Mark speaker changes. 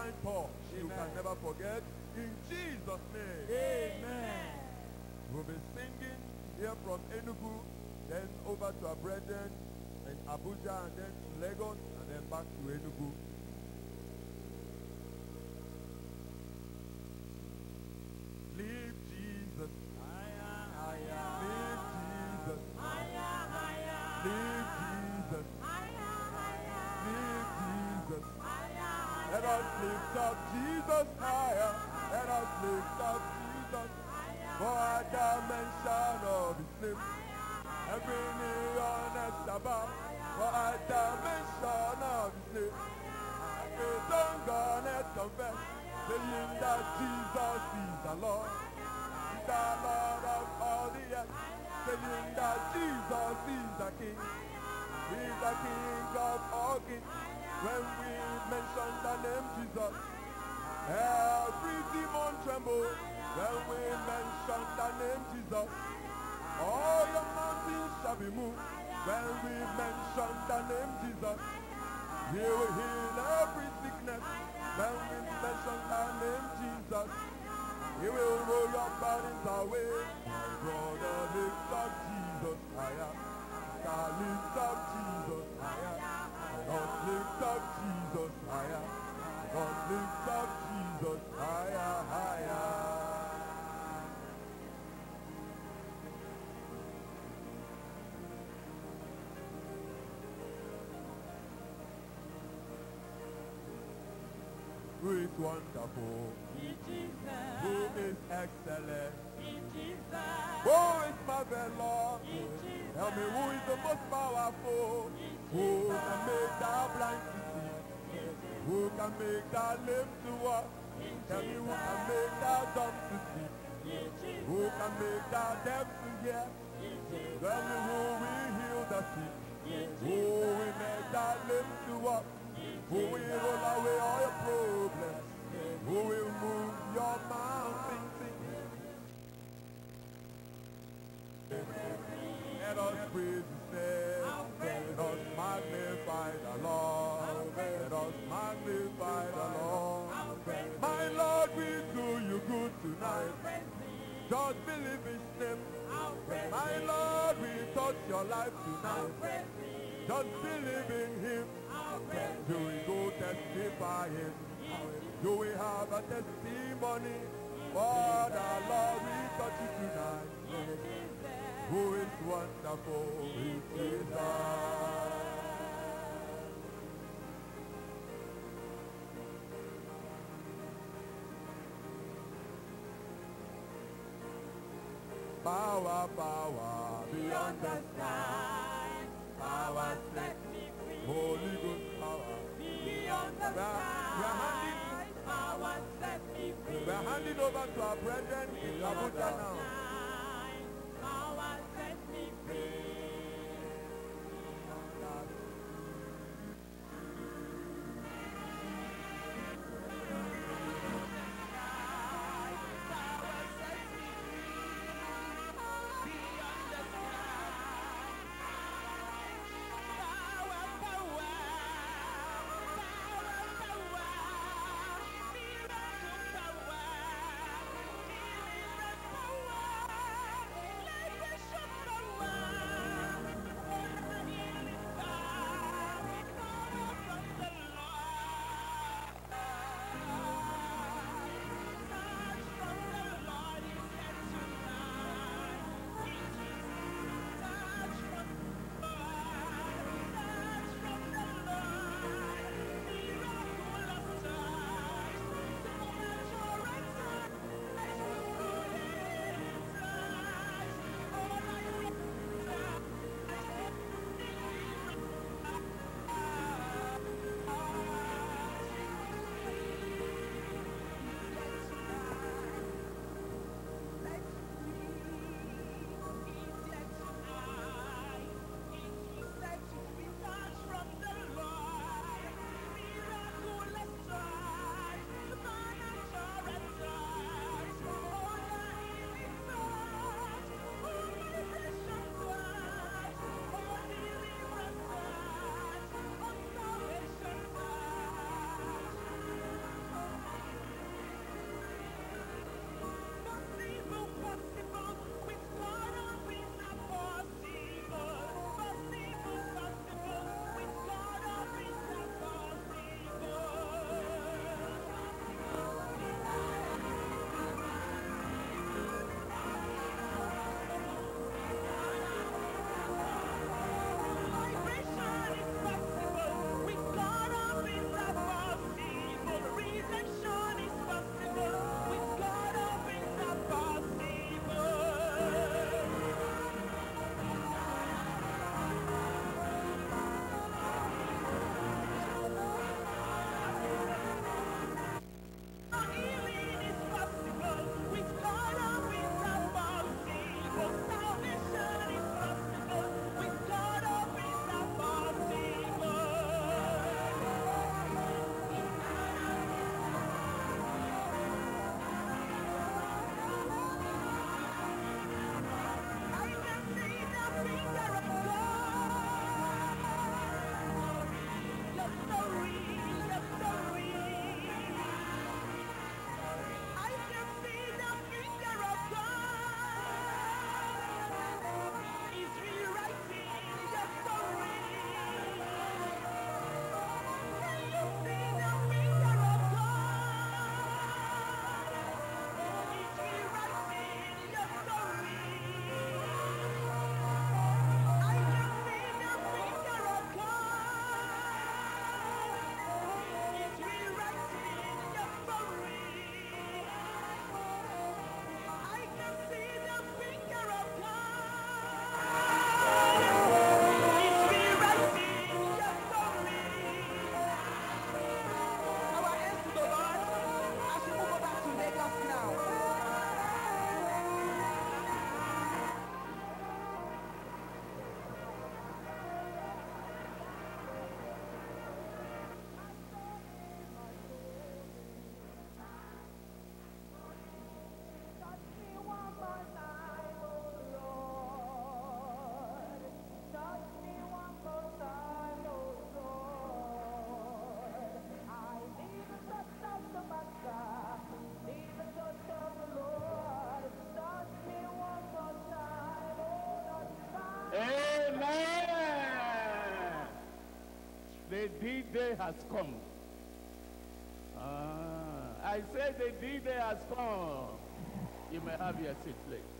Speaker 1: find Paul. You can never forget. In Jesus' name.
Speaker 2: Amen.
Speaker 1: We'll be singing here from Enugu, then over to our brethren in Abuja, and then to Lagos, and then back to Enugu. Leave Jesus. Leave Jesus. Leave Jesus. Leave Jesus. Let us lift up Jesus higher. Let us lift up Jesus. For at the mention of his name, every knee on earth shall bow. For at the mention of his name, every tongue on earth confess, saying that Jesus is the Lord. He's the Lord of all the earth. Saying that Jesus is the King. He's the King of all kings. When we mention the name Jesus, every demon trembles. When we mention the name Jesus, all your mountains shall be moved. When we mention the name Jesus, he will heal every sickness. When we mention the name Jesus, he will roll your burdens away. Brother, lift up Jesus higher. God, lift up Jesus higher. God, lift up Jesus higher. God, lift up Jesus higher, higher. Who is wonderful? Who is excellent? Who is marvelous? Tell me, who is the most powerful? Who can make the blind to see? Who can make the lame to walk? Tell me, who can make the dumb to speak? Who can make the deaf to hear? Tell me, who will heal the sick? Who will make the lame to walk? Who will roll away all your problems? Who will move your mountains? Let us praise his name. Let us magnify the Lord. Let us magnify the Lord. My Lord, we do you good tonight. Just believe his name. My Lord, we touch your life tonight. Just believe in him. Do we go testifying? Do we have a testimony? For the Lord, we touch you tonight. Who is wonderful is Jesus. Power, power, beyond the sky. Power set me free. Holy Ghost power. Beyond the sky. Power set me free. We're handing over to our brethren in Abuja now. Power set me free. Power.
Speaker 2: The D-Day has come. I say the D-Day has come. You may have your seat, please.